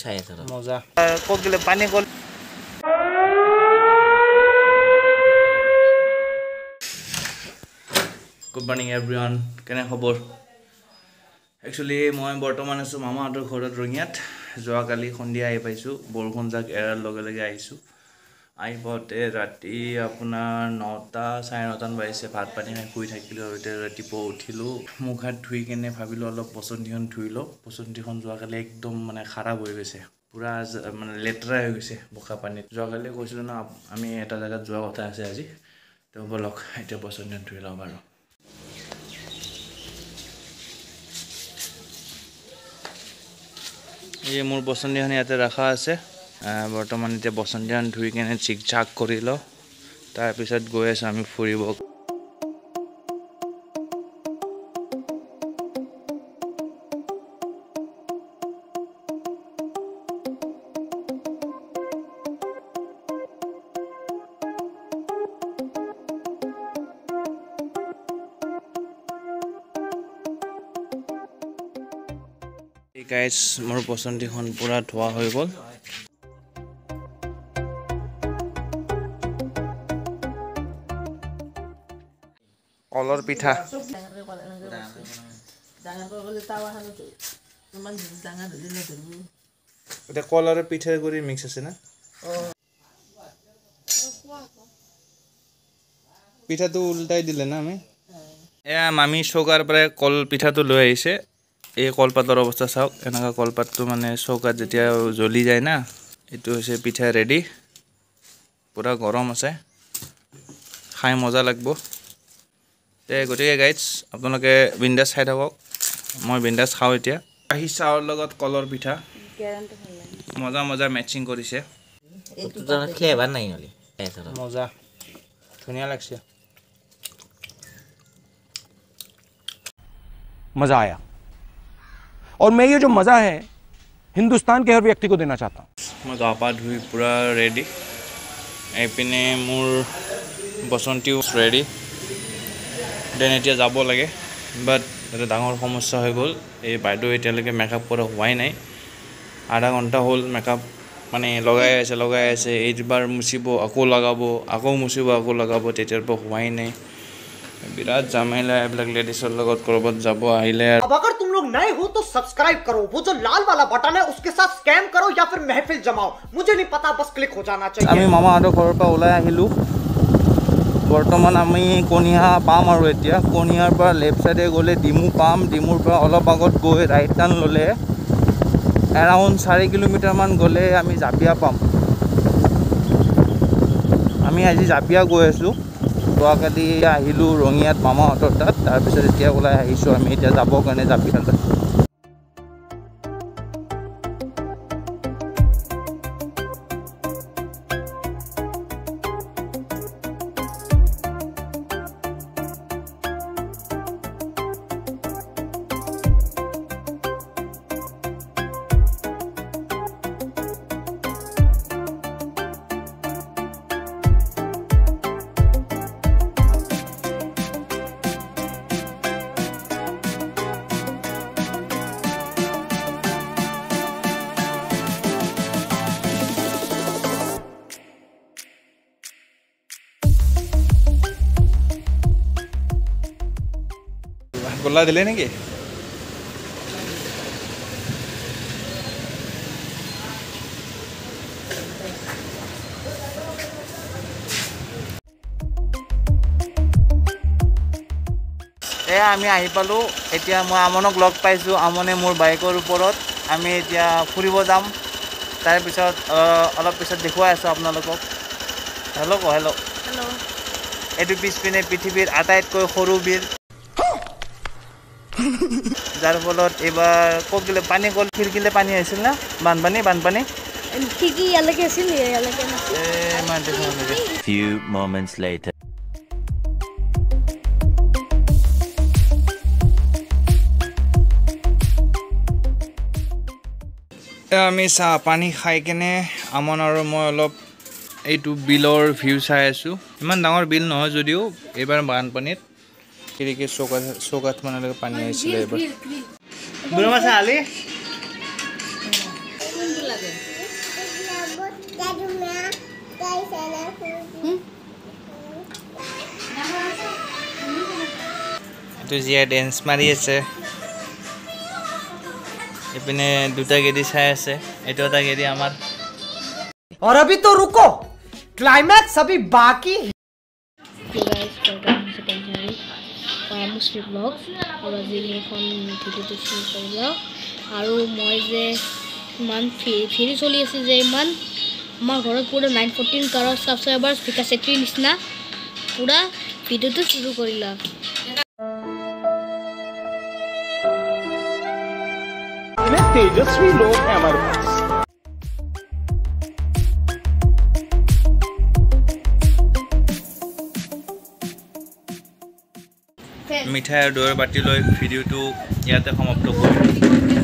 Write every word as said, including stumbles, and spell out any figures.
চাই আছে মজা কোক দিলে পানী কল গুড মৰ্নিং এভৰিৱান কেনে খবৰ একচুৱেলি মই বৰ্তমান আছোঁ মামাহঁতৰ ঘৰত ৰঙিয়াত যোৱাকালি সন্ধিয়া আহি পাইছোঁ বৰষুণ যাক এৰাৰ লগে লগে আহিছোঁ আহি পাওঁতে ৰাতি আপোনাৰ নটা চাৰে নটামান বাজিছে ভাত পানী খাই শুই থাকিলোঁ আৰু এতিয়া ৰাতিপুৱা উঠিলোঁ মুখ হাত ধুই কেনে ভাবিলোঁ অলপ বসন্তিখন ধুই লওঁ বসন্তিখন যোৱাকালি একদম মানে খাৰাপ হৈ গৈছে পুৰা মানে লেতেৰা হৈ গৈছে বোকা পানীত যোৱাকালি কৈছিলোঁ ন আমি এটা জেগাত যোৱা কথা আছে আজি তো বলক এতিয়া বসন্তিখন ধুই লওঁ বাৰু এই মোৰ বসন্তিখন ইয়াতে ৰখা আছে বৰ্তমান এতিয়া বসন্তিখন ধুই কেনে চিক চাক কৰি লওঁ তাৰপিছত গৈ আছোঁ আমি ফুৰিব গাইজ মোৰ বসন্তিখন পুৰা ধোৱা হৈ গ'ল কলৰ পিঠা এতিয়া কল আৰু পিঠাৰ গুৰি মিক্স আছে না পিঠাটো উল্টাই দিলে না আমি এয়া মামী চৌকাৰ পৰা কল পিঠাটো লৈ আহিছে এই কলপাতৰ অৱস্থা চাওক এনেকুৱা কলপাতটো মানে চৌকাত যেতিয়া জ্বলি যায় না এইটো হৈছে পিঠা ৰেডি পুৰা গৰম আছে খাই মজা লাগিব তে গতিকে গাইজ আপোনালোকে বিন্দাছ খাই থাকক মই বিন্দাছ খাওঁ এতিয়া আহি চাহৰ লগত কলৰ পিঠা মজা মজা মেচিং কৰিছে মজা ধুনীয়া লাগছে मज़ा आया और मैं ये जो मज़ा है हिंदुस्तान के हर व्यक्ति को देना चाहता हूँ मैं गা পা ধুই পুৰা ৰেডি এইপিনে মোৰ বসন্তিও ৰেডি দেন এতিয়া যাব লাগে বাট এটা ডাঙৰ সমস্যা হৈ গ'ল এই বাইদেউ এতিয়ালৈকে মেকআপ কৰা হোৱাই নাই আধা ঘণ্টা হ'ল মেকআপ মানে লগাই আছে লগাই আছে এইবাৰ মুচিব আকৌ লগাব আকৌ মুচিব আকৌ লগাব তেতিয়াৰ পৰা হোৱাই নাই বিৰাট জামেলা এইবিলাক লেডিছৰ লগত কৰবাত যাব আহিলে अब अगर तुम लोग नए हो तो सब्सक्राइब करो वो जो लाल वाला बटन है उसके साथ स्कैम करो या फिर महफिल जमाओ मुझे नहीं पता बस क्लिक हो जाना चाहिए আমি মামাহঁতৰ ঘৰৰ পৰা ওলাই আহিলোঁ বৰ্তমান আমি কণিহা পাম আৰু এতিয়া কণিহাৰ পৰা লেফ্ট চাইডে গ'লে ডিমু পাম ডিমুৰ পৰা অলপ আগত গৈ ৰাইট টাৰ্ণ ল'লে এৰাউণ্ড চাৰি কিলোমিটাৰমান গ'লে আমি জাপিয়া পাম আমি আজি জাপিয়া গৈ আছোঁ যোৱাকালি আহিলোঁ ৰঙিয়াত মামাহঁতৰ তাত তাৰপিছত এতিয়া ওলাই আহিছোঁ আমি এতিয়া যাবৰ কাৰণে জাপিয়ালৈ গোল্লা দিলে নেকি এয়া আমি আহি পালোঁ এতিয়া মই আমনক লগ পাইছোঁ আমনে মোৰ বাইকৰ ওপৰত আমি এতিয়া ফুৰিব যাম তাৰপিছত অলপ পিছত দেখুৱাই আছোঁ আপোনালোকক হেল্ল' ক হেল্ল' হেল্ল' এইটো পিছপিনে পৃথিৱীৰ আটাইতকৈ সৰু বিল যাৰ ফলত এইবাৰ কক গ'লে পানী গ'ল খিৰিকিলে পানী আহিছিল না বানপানী বানপানী খিৰিকি ইয়ালৈকে আছিল ইয়ালৈকে নাছিল এই মান দেখোন few moments later আমি চাহ পানী খাই কেনে আমন আৰু মই অলপ এইটো বিলৰ ভিউ চাই আছোঁ ইমান ডাঙৰ বিল নহয় যদিও এইবাৰ বানপানীত খিৰিকীৰ চৌকাত চৌকাত মানলৈকে পানী আহিছিলে এইবাৰ বুঢ়া মাছ আলি তো জিয়া ডেন্স মাৰি আছে এপিনে দুটা গেদি চাই আছে এটো এটা গেদি আমাৰ और अभी तो रुको क्लाइमैक्स अभी बाकी है Hey guys, welcome to second channel para Muslim vlog और आज ये फोन ভিডিও তো শুরু কৰিলা আৰু মই যে মান ফিৰি চলি আছে যে মান আমাৰ ঘৰত পুৰা nine fourteen কাৰৰ সাবস্ক্রাইবার্স ফিকা সেট্ৰি নিচিনা পুৰা ভিডিওটো শুরু কৰিলা तेजस्वी लोग हैं हमारे पास মিঠাই আৰু দৈৰ বাতি লৈ ভিডিওটো ইয়াতে সমাপ্ত কৰিম